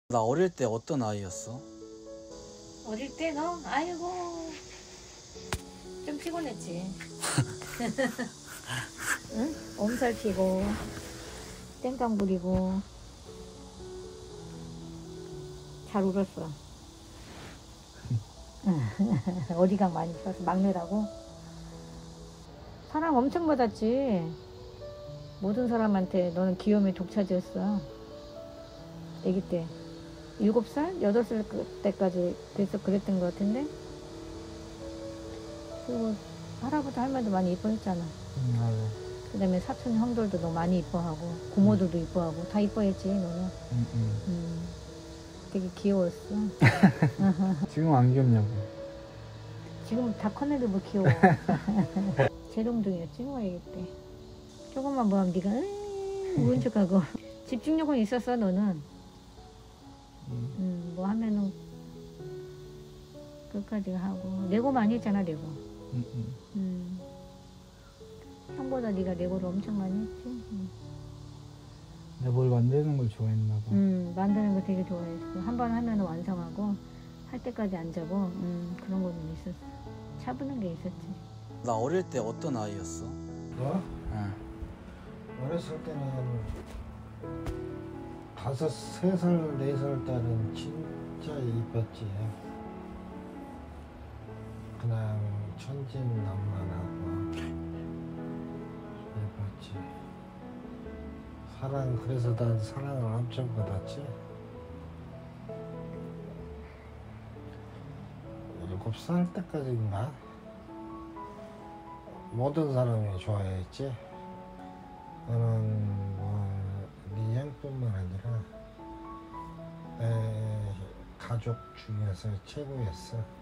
나 어릴 때 어떤 아이였어? 어릴 때 너? 아이고 좀 피곤했지. 응? 엄살 피고 땡깡 부리고 잘 울었어. 어디가 많이 써서 막내라고? 사랑 엄청 받았지. 모든 사람한테 너는 귀여움의 독차지였어. 애기 때 7살? 8살 때까지 그래서 그랬던 것 같은데. 그리고 할아버지 할머니도 많이 이뻐했잖아. 그 다음에 사촌 형들도 너 많이 이뻐하고 고모들도 이뻐하고 다 이뻐했지 너는. 되게 귀여웠어. 지금 안 귀엽냐고. 지금 다 큰 애들 뭐 귀여워. 재롱둥이였지 뭐 애기 때. 조금만 뭐 하면 네가 우은 척하고. 집중력은 있었어 너는. 뭐 하면은 끝까지 하고 레고 많이 했잖아 레고. 형보다 네가 레고를 엄청 많이 했지. 내가 뭘 만드는 걸 좋아했나 봐. 만드는 거 되게 좋아했어. 한 번 하면 완성하고 할 때까지 안 자고 그런 거는 있었어. 차분한 게 있었지. 나 어릴 때 어떤 아이였어? 너? 응. 어렸을 때는 5, 3살, 4살 때는 진짜 이뻤지. 그냥 천진난만하고 예뻤지. 그래서 난 사랑을 엄청 받았지. 7살 때까지인가? 모든 사람이 좋아했지. 너는 네 형뿐만 아니라 내 가족 중에서 최고였어.